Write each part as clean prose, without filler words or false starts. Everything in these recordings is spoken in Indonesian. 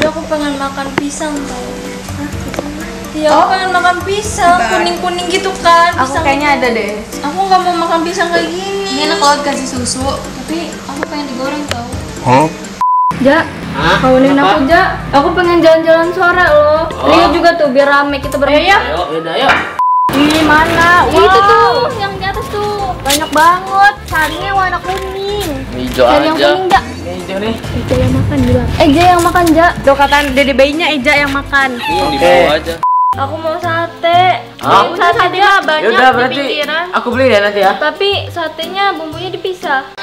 Tapi aku pengen makan pisang tau. Iya, aku pengen makan pisang, kuning-kuning gitu kan. Aku kayaknya ada deh. Aku nggak mau makan pisang kayak gini. Ini enak kalau dikasih susu. Tapi aku pengen digoreng tau. Ja, kawinin aku Ja. Aku pengen jalan-jalan sore loh. Rio juga tuh biar rame kita berempat. Ayo, yaudah, ayo. Ih, mana? Wow. Itu tuh, yang di atas tuh. Banyak banget. Saringnya warna kuning. Hijau Cari yang aja. kuning, Ja. Ini hijau nih. Eja yang makan bilang. Eja yang makan, Ja. Tuh kata dede bayinya Eja yang makan. Ini di bawah aja. Aku mau sate. Ah? Sate mah banyak Yaudah, di berarti pinggiran. aku beli deh nanti ya. Tapi satenya bumbunya dipisah.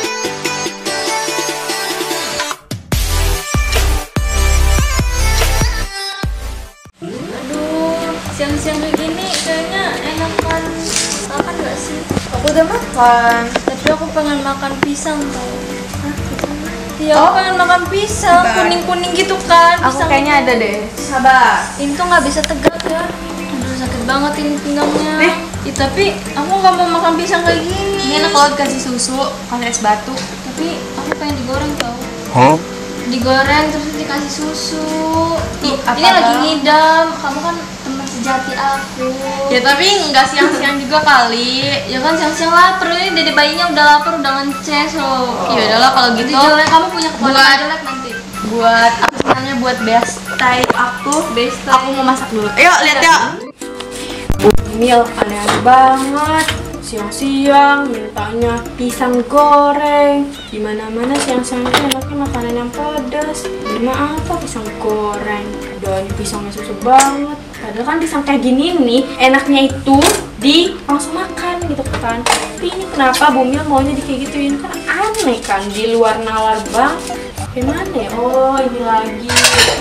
Aduh, siang-siang kayak gini kayaknya enakan makan nggak sih? Aku udah makan. Tapi aku pengen makan pisang tau. Iya, aku pengen makan pisang, kuning-kuning gitu kan. Aku Pisang kayaknya ada deh. Sabar. ini tuh nggak bisa tegak ya. Aduh, sakit banget ini pinggangnya. Ih, tapi aku nggak mau makan pisang kayak gini. Ini enak kalau dikasih susu, kasih es batu. Tapi aku pengen digoreng tau. Digoreng terus dikasih susu. Tuh, Ih, ini apa? lagi ngidam. Kamu kan teman sejati aku. Ya tapi nggak siang-siang juga kali. Ya kan siang-siang lapar, ini dede bayinya udah lapar, udah ngeces loh. Ya udahlah kalau gitu. Jelek, kamu punya keponakan Buat- jelek nanti. Buat apa namanya, buat best time aku. Aku mau masak dulu. Ayo lihat ya. Mil aneh banget. Siang-siang mintanya pisang goreng. Dimana-mana siang-siang itu enaknya makanan yang pedas. Ini apa pisang goreng? Udah ini pisangnya susu banget. Padahal kan pisang kayak gini nih, enaknya itu langsung makan gitu kan. Tapi ini kenapa Bumil maunya kayak gituin, kan aneh kan, di luar nalar banget. Gimana ya? Oh ini lagi.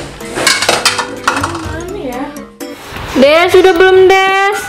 Gimana ya? Des, sudah belum Des?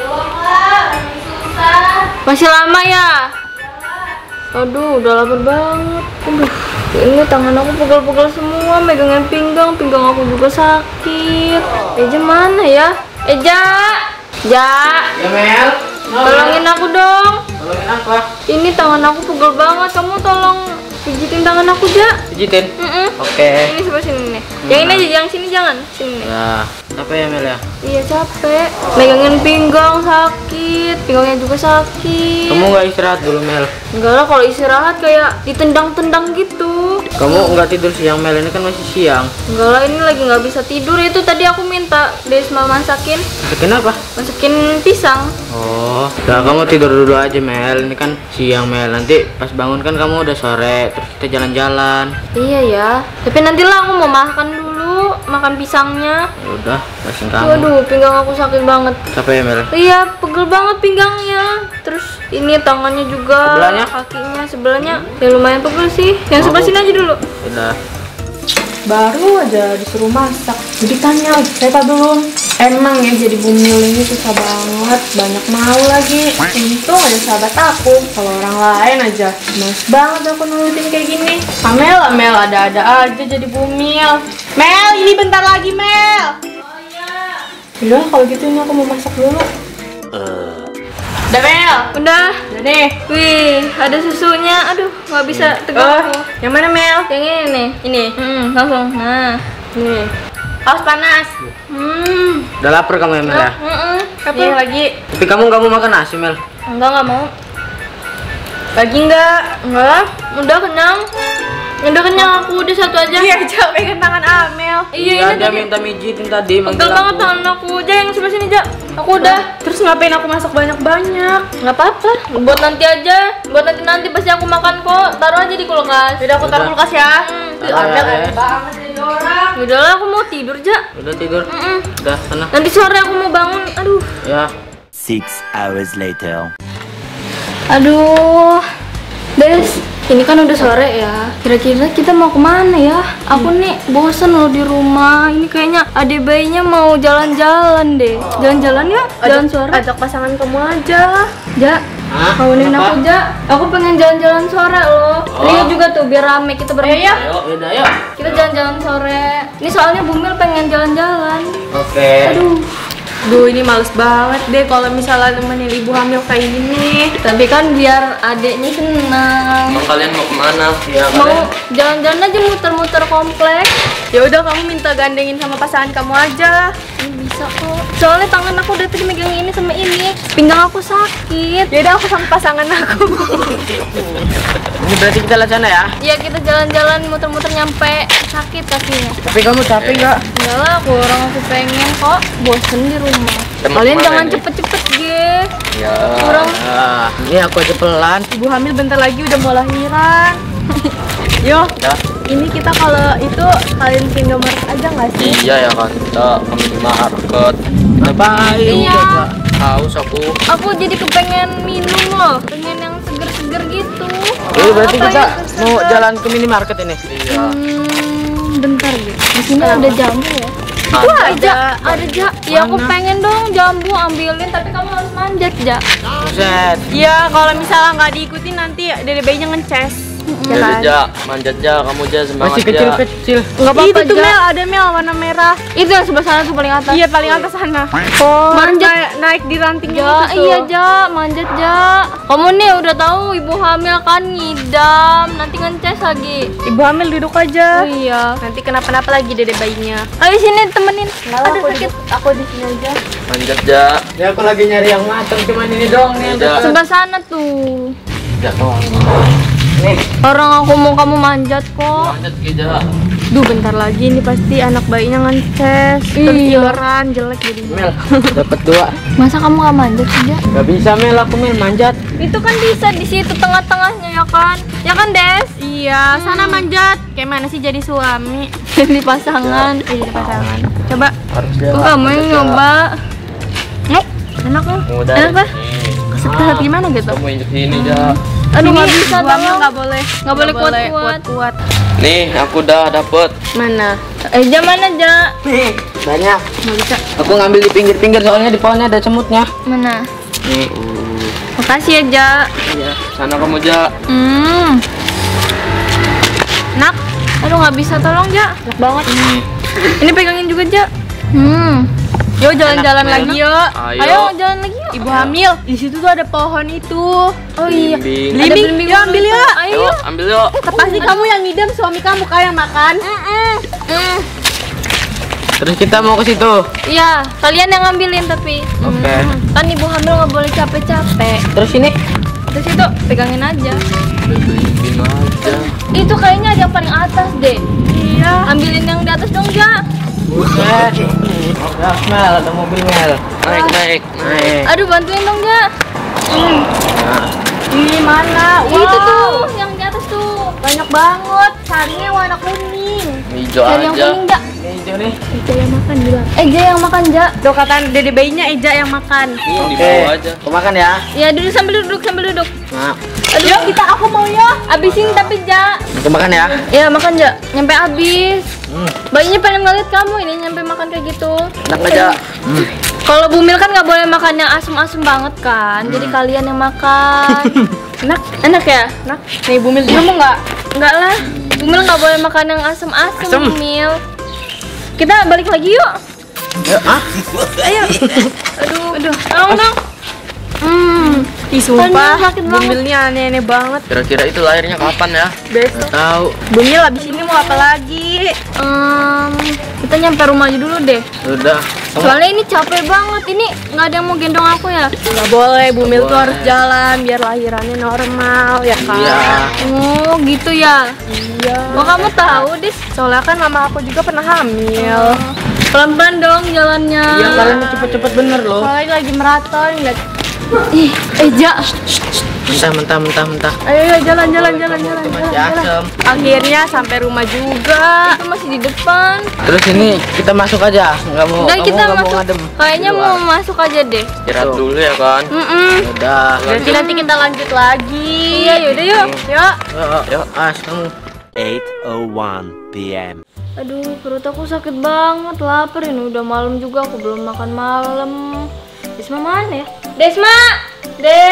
Masih lama ya? Aduh, udah lapar banget. Aduh, ini tangan aku pegel-pegel semua, megangin pinggang aku juga sakit. Eja mana ya? Eja! Ja! Ya Mel. Tolongin aku dong. Tolongin apa? Ini tangan aku pegel banget, kamu tolong pijitin tangan aku, Ja. Pijitin. Oke. Ini sebelah sini nih. Yang ini aja, yang sini jangan. Sini nih. Nah, apa ya Mel ya? Iya capek, megangin pinggang sakit, pinggangnya juga sakit. Kamu nggak istirahat dulu Mel? Enggak lah, kalau istirahat kayak ditendang-tendang gitu. Kamu nggak tidur siang Mel, ini kan masih siang. Enggak lah, ini lagi nggak bisa tidur. Itu tadi aku minta Desma masakin Kenapa? pisang. Oh, udah kamu tidur dulu aja Mel. Ini kan siang Mel. Nanti pas bangun kan kamu udah sore. Terus kita jalan-jalan. Iya ya, tapi nantilah aku mau makan dulu, makan pisangnya. Ya udah, kasih kamu. Waduh, pinggang aku sakit banget. Capek ya Mel? Iya, pegel banget pinggangnya. Terus ini tangannya juga, Sebelahnya? kakinya, sebelahnya ya lumayan pegel sih. Yang sebelah sini aja dulu. Udah. Baru aja disuruh masak, jadi tanya saya belum. Emang ya jadi Bumil ini susah banget, banyak mau lagi. Untung ada sahabat aku, kalau orang lain aja males banget aku nurutin kayak gini. Amel ada-ada aja jadi Bumil. Mel, ini bentar lagi Mel. Oh iya. Udah kalau gitu ini aku mau masak dulu. Udah Mel. Udah. Udah deh. Wih, ada susunya. Aduh, nggak bisa tegak aku. Yang mana Mel? Yang ini nih. Ini. Langsung. Nah, nih. Awas panas. Udah lapar kamu ya Mel ya? Iya lagi. Tapi kamu nggak mau makan nasi Mel? Enggak mau. Lagi enggak? Enggak, udah kenyang. Udah kenyang aku, udah satu aja. Iya, coba pegang tangan Amel. Iya, ini dia tadi minta mijitin tadi. pegel manggil banget aku. tangan aku. Ja, yang sebelah sini, Ja. Aku udah. Terus ngapain aku masak banyak-banyak? Nggak apa-apa. Buat nanti aja. Buat nanti pasti aku makan kok. Taruh aja di kulkas. Udah aku taruh kulkas ya. Taruh Amel ya. aneh banget jadi orang. Udah lah, aku mau tidur, Ja. Udah tidur. Udah sana. Nanti sore aku mau bangun. Aduh. Ya. 6 hours later. Aduh. Des, ini kan udah sore ya. Kira-kira kita mau kemana ya? Aku nih bosen loh di rumah. Ini kayaknya adik bayinya mau jalan-jalan deh. Jalan-jalan ya? Jalan sore. Ajak pasangan kamu aja. Ja, Hah? kawinin Kenapa? aku, Ja. Aku pengen jalan-jalan sore loh. Rio juga tuh biar rame kita berempat. Ayo, udah ayo. Kita jalan-jalan sore. Ini soalnya Bumil pengen jalan-jalan. Oke. Aduh. Duh, ini males banget deh kalau misalnya nemenin ibu hamil kayak gini. Tapi kan biar adeknya senang. Emang kalian mau kemana? Ya, Mau jalan-jalan aja muter-muter kompleks. Ya udah, kamu minta gandengin sama pasangan kamu aja. Ini bisa kok. Soalnya tangan aku udah tadi megang ini sama ini. Pinggang aku sakit. Ya udah, aku sama pasangan aku. Ini berarti kita lihat sana ya. Ya kita jalan-jalan muter-muter nyampe sakit kakinya. Tapi kamu capek nggak? Enggak lah, aku pengen kok. Bosen di rumah. Emang Kalian kemana jangan nih? cepet-cepet ge. Ya. Kurang. Ah, ini aku aja pelan. Ibu hamil bentar lagi udah mau lahiran. Yo, Ya. ini kita kalau itu kalian ke Indomaret aja nggak sih? Iya ya kan, kita kami di market. Ngapain? Iya. Haus aku. Aku jadi kepengen minum loh. Pengen yang seger-seger gitu. Jadi berarti Apa kita ya? mau jalan ke minimarket ini. Iya. Bentar deh. Di sini ada jamu ya. Ada ja. Ya aku pengen dong jambu ambilin, tapi kamu harus manjat ja. Buset. Iya, kalau misalnya nggak diikutin nanti dede bayinya ngeces. Ya Jadi kan? Ja, manjat Ja, kamu Ja semangat Masih Ja. kecil-kecil. Enggak apa-apa Itu tuh ja. Mel, ada Mel warna merah. Itu yang sebelah sana tuh paling atas. Iya, paling atas sana. Oh, Manjat. kayak naik di rantingnya Ja, itu tuh. iya ja, manjat ja. Kamu nih udah tahu ibu hamil kan ngidam, nanti ngeces lagi. Ibu hamil duduk aja. Oh iya. Nanti kenapa-napa lagi dede bayinya. Ayo sini temenin. Aduh, Aduh sakit. Aku di sini aja. Manjat Ja. Ya aku lagi nyari yang matang, cuman ini doang nih. yang Ja. dekat. Sebelah sana tuh. Ja. Nih. Orang aku mau kamu manjat kok. Manjat ke Ja. Duh, bentar lagi ini pasti anak bayinya ngeces. Iya. Terus ileran jelek jadinya. Mel, dapat 2. Masa kamu gak manjat sih ja? Gak bisa Mel, aku Mel manjat. Itu kan bisa di situ tengah-tengahnya ya kan? Ya kan Des? Iya, sana manjat. Kayak mana sih jadi suami? Di pasangan. Jadi pasangan. Coba. Harus Kok kamu yang nyoba? Enak loh. Udah. Enak apa? Nih. Sehat gimana gitu? Kamu injek sini Ja. Aduh Ini nggak bisa ibu hamil tolong. nggak boleh. Nggak boleh kuat-kuat. kuat. Nih, aku udah dapet. Mana? Ja mana ja? Nih, banyak. Nggak bisa. Aku ngambil di pinggir-pinggir soalnya di pohonnya ada semutnya. Mana? Nih. Makasih ya ja. Iya. Sana kamu Ja. Nak. Aduh nggak bisa tolong ja. Enak banget. Ini pegangin juga, Ja. Yo jalan-jalan Enak, lagi Mel. yuk. Ayo. Ayo jalan lagi yuk. Ibu hamil. Di situ tuh ada pohon itu. Oh iya. Bimbing. Ada Belimbing. belimbing Yuk, ambil dulu. yuk. Ayo. Yuk, ambil yuk. Pasti kamu yang ngidam, suami kamu kan yang makan. Terus kita mau ke situ. Iya, kalian yang ngambilin tapi. Oke. Kan ibu hamil nggak boleh capek-capek. Terus ini Terus itu pegangin aja. Bimbing aja. Itu kayaknya ada yang paling atas deh. Iya. Ambilin yang di atas dong ja. buset. Udah Mel, ada mobil Mel. Naik, naik, naik. Naik. Aduh bantuin dong ja. Ini mana? Wow. Itu tuh yang di atas tuh. Banyak banget. Sarinya warna kuning. Hijau Cari yang aja. kuning ja. Ini hijau nih. Eja yang makan bilang. Ja yang makan ja. Tuh kata dede bayinya Eja yang makan. Ini di Oke. bawah aja. Aku makan ya. Ya duduk sambil duduk sambil duduk. Nah, Aduh. Yuk kita aku mau ya. Abisin tapi ja. aku makan ya. Ya makan ja. Nyampe habis. Bayinya pengen ngeliat kamu ini nyampe makan kayak gitu. Enak aja. Kalau Bumil kan nggak boleh makan yang asem-asem banget kan. Jadi kalian yang makan. Enak ya? Nah, nih Bumil dulu mau nggak? Enggak lah. Bumil nggak boleh makan yang asem-asem, Asem. Bumil. Kita balik lagi yuk. Yuk, ah. Aduh. Tolong dong. Ih sumpah, Aduh, sakit banget. Bumilnya aneh-aneh banget. Kira-kira itu lahirnya kapan ya? Besok. Tahu. Bumil abis ini mau apa lagi? Kita nyampe rumah aja dulu deh. Udah. Soalnya ini capek banget. Ini nggak ada yang mau gendong aku ya. Nggak boleh, Bumil tuh harus jalan biar lahirannya normal ya kan? Iya. Oh gitu ya. Iya. Oh kamu tahu Dis? Soalnya kan mama aku juga pernah hamil. Pelan-pelan dong jalannya. Iya, kalian cepet-cepet bener loh. Soalnya lagi maraton ngeliat. Ih, Eja. Mentah. Ayo jalan. Masih asem. Akhirnya sampai rumah juga. Itu masih di depan. Terus ini kita masuk aja. Nggak mau. Udah kamu kita nggak mau masuk. ngadem. Kayaknya Di mau luar. masuk aja deh. Istirahat dulu ya kan? Udah. Berarti nanti kita lanjut lagi. Iya, yaudah yuk. Yuk. Yuk, as kamu. 8:01 p.m. Aduh, perut aku sakit banget, lapar ini udah malam juga aku belum makan malam. Desma mana ya? Desma! Des!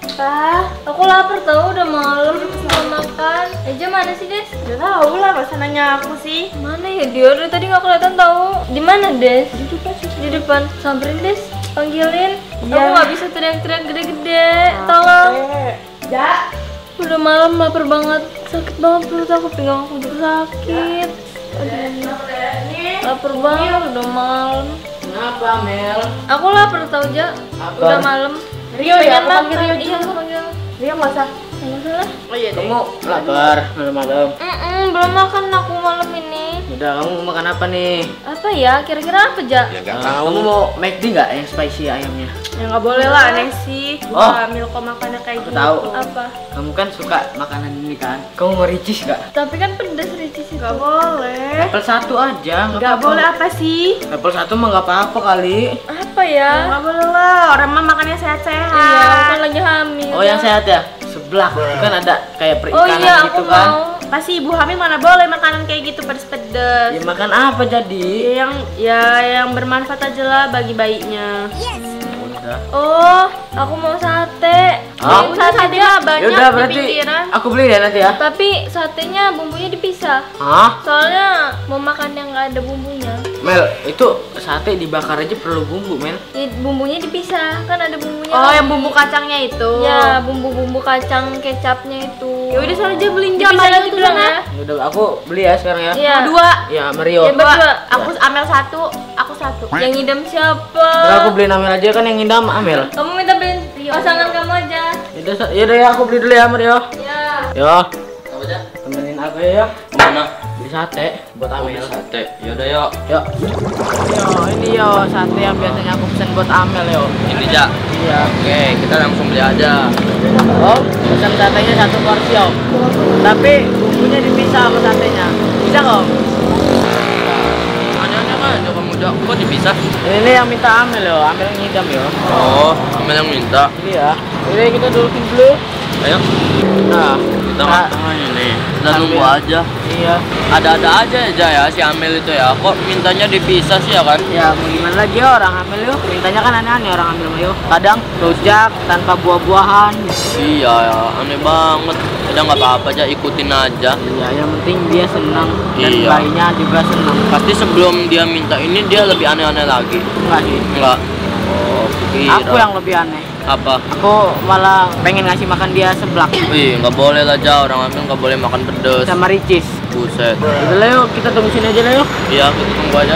Pa, aku lapar tau, udah malam belum makan. Eja mana sih, Des? Udah tahu lah, masa nanya aku sih. Mana ya dia? Dari tadi nggak kelihatan tahu. Di mana, Des? Di depan. Samperin, Des. Panggilin. Iya. Aku nggak bisa teriak-teriak gede-gede. Tolong. Ya. Udah malam, lapar banget. Sakit banget perut aku, pinggang aku juga sakit. Aduh. Lapar banget, udah malam. Kenapa, Mel? Aku lapar tau, Ja. Udah malam. Rio ya, aku panggil Rio Iya, juga. aku panggil. Rio nggak usah. Nggak salah. Oh iya deh. Kamu lapar malam-malam? Belum makan aku malam ini. Udah, kamu mau makan apa nih? Apa ya? Kira-kira apa, Ja? Kamu mau McD nggak yang spicy ayamnya? Ya nggak boleh lah, aneh sih. Oh. Hamil kok makannya kayak Aku gitu. tahu. Apa? Kamu kan suka makanan ini kan? Kamu mau ricis nggak? Tapi kan pedas ricis itu. Nggak boleh. Level 1 aja, Nggak apa-apa. boleh apa sih? Level 1 mah nggak apa-apa kali. Apa ya? Nggak boleh lah. Orang mah makannya sehat-sehat. Iya, aku kan lagi hamil. Oh, yang sehat ya? Sebelah kan ada kayak Oh perikanan iya, gitu aku kan? mau. Pasti ibu hamil mana boleh makanan kayak gitu pedes-pedes. Ya makan apa jadi? Yang bermanfaat aja lah bagi bayinya. Udah. Oh, aku mau sate. Oh. Beliin sate mah aja. banyak Yaudah di berarti pinggiran. aku beli ya nanti ya. Tapi satenya bumbunya dipisah. Hah? Soalnya mau makan yang nggak ada bumbunya. Mel, itu sate dibakar aja perlu bumbu, Mel. Bumbunya dipisah, kan ada bumbunya. Oh, lagi. yang bumbu kacangnya itu. Ya, bumbu-bumbu kacang kecapnya itu. Ya udah sana aja beliin Dipisah jam gitu bilang sana. ya. Udah, aku beli ya sekarang ya. Iya. Dua. Ya, Mario. Ya, berdua. Aku Amel satu, aku satu. Yang ngidam siapa? Udah, aku beliin Amel aja kan yang ngidam Amel. Kamu minta beliin pasangan kamu aja. Yaudah ya, aku beli dulu ya Mario. Ya. Yo, Apa aja? temenin aku ya. Mana? Beli sate buat Amel. Sate. Yaudah yuk. Yuk. Yo, ini yo sate yang biasanya aku pesen buat Amel yo. Ini Ja. Iya. Oke, kita langsung beli aja. Om, pesan satenya 1 porsi om. Tapi bumbunya dipisah sama satenya. Bisa nggak om? Ada kan? Ada kamu Ja. Kok dipisah? Ini yang minta Amel yo, Amel yang ngidam yo. Oh, Amel yang minta. Ini ya. Udah kita dudukin dulu. Ayo. Nah, Kita makan nih. Kita nunggu aja. Iya. Ada-ada aja ya Ja ya si Amel itu ya. Kok mintanya dipisah sih ya kan? Ya mau gimana lagi ya orang hamil yuk. Mintanya kan aneh-aneh orang hamil mah yuk. Kadang rujak tanpa buah-buahan. Iya ya, aneh banget. Udah nggak apa-apa aja, ikutin aja. Ya yang penting dia senang dan Iya. bayinya juga senang. Pasti sebelum dia minta ini dia lebih aneh-aneh lagi. Enggak sih. Enggak. Oh, kira. Aku yang lebih aneh. Apa? Aku malah pengen ngasih makan dia seblak Wih, nggak boleh lah Ja, orang hamil nggak boleh makan pedes. sama ricis. Buset. Udah lah yuk, kita tunggu sini aja lah yuk. Iya, kita tunggu aja.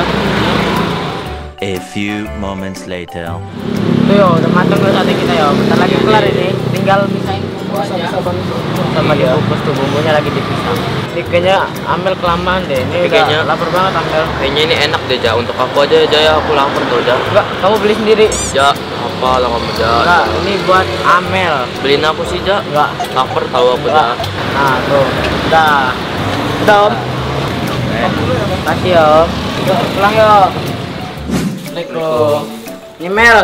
A few moments later. Tuh yo, udah matang tuh sate kita yo. Bentar lagi kelar ini. Tinggal misahin bumbu aja. Sama dikukus tuh bumbunya lagi dipisah. Ini kayaknya Amel kelamaan deh. Ini Tapi udah kayaknya- lapar banget Amel. Kayaknya ini enak deh Ja, untuk aku aja ya Ja ya, aku lapar tuh Ja. Enggak, kamu beli sendiri. Ja, apa lah kamu Ja? Enggak, ini buat Amel. Beliin aku sih Ja. Enggak. Lapar tahu aku Ja. Nah, tuh. Udah. Udah, Om. Makasih, Om. Yuk, pulang yuk. Assalamualaikum. Ini Mel.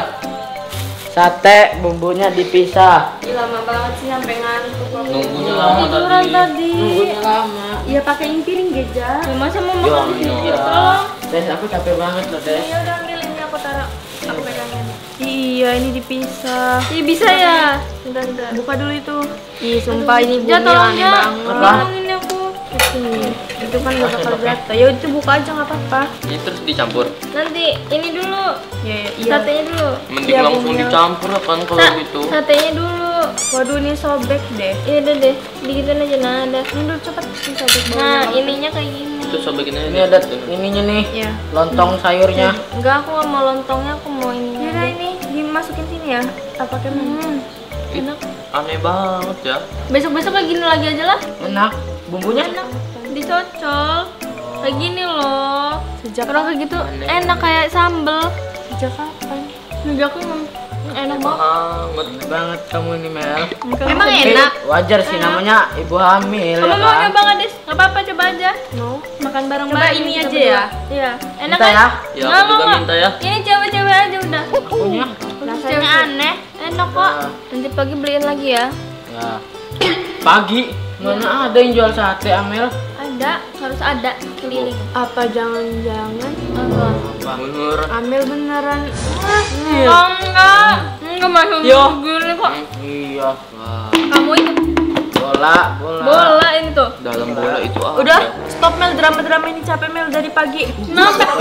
Sate bumbunya dipisah. Ih, lama banget sih sampai ngantuk aku. Nunggunya lama Tiduran tadi. tadi. Nunggunya lama. Iya pakein piring Geja. Ya, masa mau makan di sini? iya. Tolong. Des, aku capek banget loh, Des. Ya udah ambil ini aku taruh. Aku pegangin. Iya ini dipisah. Iya bisa ya. Bentar, bentar. Buka dulu itu. Ih sumpah ini Ja, bumbunya tolong aneh Ja. banget. Tolong ini aku. Itu kan gak bakal jatuh. Ya itu buka aja nggak apa-apa. Ini terus dicampur. Nanti ini dulu. Iya. Satenya dulu. Mending Iya, langsung bumbunya. dicampur ya kan kalau gitu. Satenya dulu. Waduh ini sobek deh. Iya udah deh. Digituin aja nah ada. Mundur cepet. Ini sobek Nah, baunya. ininya kayak gini. Terus sobekin aja. Ini ada ininya nih. Iya. Lontong sayurnya. Enggak, aku nggak mau lontongnya, aku mau ini. Yaudah ini dimasukin sini ya. Tak pakai mana? Enak. Aneh banget ya. Besok-besok kayak gini lagi aja lah. Enak. Bumbunya Enak. Dicocol. Kayak gini loh. Sejak Kalau kayak gitu Aneh. enak kayak sambel. sejak kapan? Nggak aku emang enak banget. Banget. Enak banget kamu ini, Mel. Emang Tapi enak. wajar sih namanya ibu hamil. Kamu ya mau kan? nyoba nggak, Dis? Nggak apa-apa, coba aja. No. Makan bareng-bareng. Coba ini kita aja berdua. ya? Iya. Enak Minta kan? ya. Ya Nggak, aku juga nggak. minta ya. Ini cewek-cewek aja udah. Punya. Rasanya aneh. Enak kok. Nanti pagi beliin lagi ya. Ya. Pagi mana ada yang jual sate Amel? Ada, harus ada keliling. Apa jangan-jangan Apa? Bener. Amel beneran? Enggak masuk Yo. gini kok. Iya, Iya. Wah, Kamu itu Bola. bola ini tuh. dalam bola itu apa? Udah, stop Mel, drama-drama ini capek Mel dari pagi. Kenapa?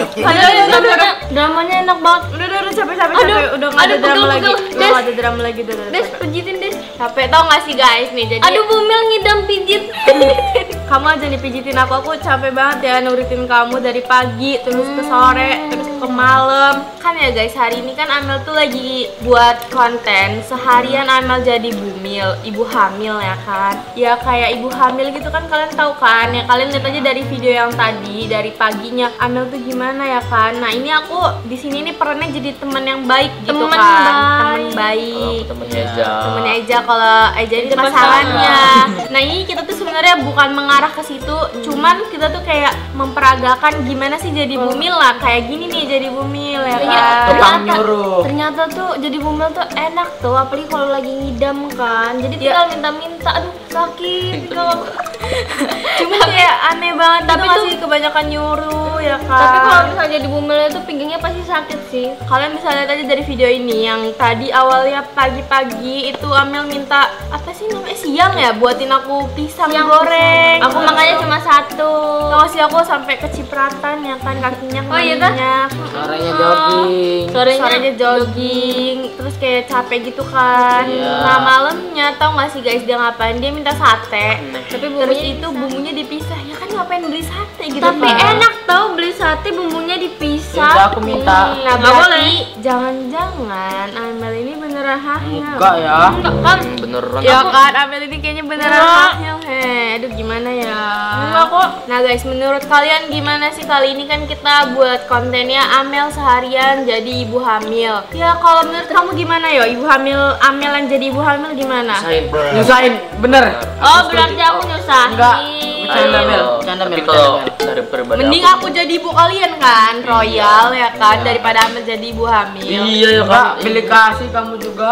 Dramanya enak banget. Udah capek. Udah nggak ada aduh, drama lagi. pegel. Udah nggak ada drama lagi. Udah Des, capek. pijitin Des. Capek tau nggak sih guys nih? Jadi Aduh, Bumil ngidam pijit. kamu aja nih pijitin aku capek banget ya nurutin kamu dari pagi terus ke sore terus ke malam. Kan ya guys, hari ini kan Amel tuh lagi buat konten seharian Amel jadi bumil, ibu hamil ya kan. Ya kayak ibu hamil gitu kan, kalian tahu kan ya, kalian lihat aja dari video yang tadi, dari paginya Amel tuh gimana ya kan. Nah ini aku di sini nih perannya jadi teman yang baik gitu Temen kan, baik. teman baik. Temennya Eja. Temennya Eja, kalau Eja ini pasangannya. Nah ini kita tuh sebenarnya bukan mengarah ke situ, cuman kita tuh kayak memperagakan gimana sih jadi bumil lah, kayak gini nih jadi bumil ya kan. Tukang nyuruh. Ternyata tuh jadi bumil tuh enak tuh, apalagi kalau lagi ngidam kan. Jadi tinggal minta-minta, aduh sakit. Cuma kayak aneh banget, tapi Tapi tuh- masih kebanyakan nyuruh ya kan. Tapi kalau misalnya jadi bumil itu pinggangnya pasti sakit sih. kalian bisa lihat aja dari video ini yang tadi awalnya pagi-pagi itu Amel minta apa sih namanya, siang ya, buatin aku pisang Yang goreng. Aku makanya cuma satu. Tau sih aku sampai kecipratan ya kan kakinya Oh iya kah? minyak. Sorenya jogging. Sorenya jogging, terus kayak capek gitu kan. Iya. Nah malamnya tau gak sih guys dia ngapain? Dia minta sate. Tapi Terus bumbunya itu bumbunya dipisah. Ya kan ngapain beli sate gitu Tapi kan? enak tau beli sate bumbunya dipisah. Yaudah, aku minta. Nah Nggak berarti jangan-jangan Amel ini beneran hamil. Enggak ya. Enggak kan? Beneran. Ya kan Amel ini kayaknya beneran hamil. Aduh gimana ya? Enggak kok. Nah guys, menurut kalian gimana sih? Kali ini kan kita buat kontennya Amel seharian jadi ibu hamil. Ya kalau menurut kamu gimana ya? Ibu hamil, Amel yang jadi ibu hamil gimana? Nyusahin, bener. Oh, berarti aku nyusahin. Enggak. Bercanda, Mel. Bercanda, Tapi Mel. kalau Bercanda, Mel. dari pribadi Mending aku jadi ibu kalian kan, royal ya kan, daripada Amel jadi ibu hamil. Iya ya Enggak, kan. pilih kasih kamu juga.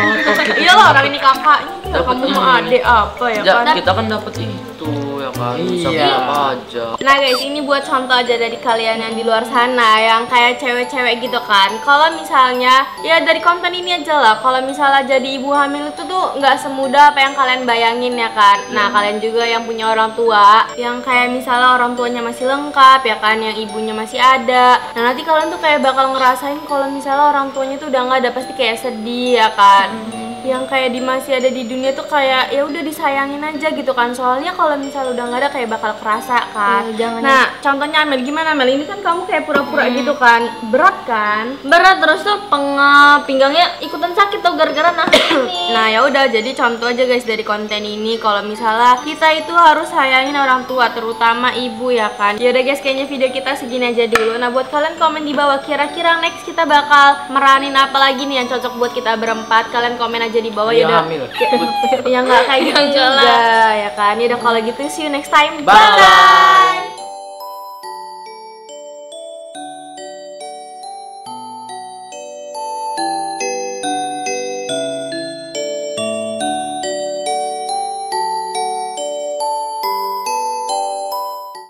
Iya lah, orang ini kakaknya, ya, kamu mau adik apa ya Ya, kan? kita kan dapat itu ya kan. Bisa Iya. beli apa aja. Nah guys, ini buat contoh aja dari kalian yang di luar sana yang kayak cewek-cewek gitu kan. Kalau misalnya, ya dari konten ini aja lah, kalau misalnya jadi ibu hamil itu tuh nggak semudah apa yang kalian bayangin ya kan. Nah kalian juga yang punya orang tua, yang kayak misalnya orang tuanya masih lengkap ya kan, yang ibunya masih ada. Nah nanti kalian tuh kayak bakal ngerasain kalau misalnya orang tuanya tuh udah nggak ada, pasti kayak sedih ya kan. Yang kayak masih ada di dunia tuh kayak ya udah disayangin aja gitu kan, soalnya kalau misalnya udah nggak ada kayak bakal kerasa kan. Jangan. Nah contohnya Amel, gimana Amel, ini kan kamu kayak pura-pura gitu kan, berat kan. Berat terus tuh pinggangnya ikutan sakit tuh gara-gara nahan ini. Nah ya udah, jadi contoh aja guys dari konten ini kalau misalnya kita itu harus sayangin orang tua, terutama ibu ya kan. Ya udah guys, kayaknya video kita segini aja dulu. Nah buat kalian komen di bawah kira-kira next kita bakal meranin apa lagi nih yang cocok buat kita berempat. Kalian komen aja di bawah ya Iya, udah. hamil. Ya nggak kayak gitu Enggak juga ya kan. Ya udah kalau gitu see you next time. Bye. Bye.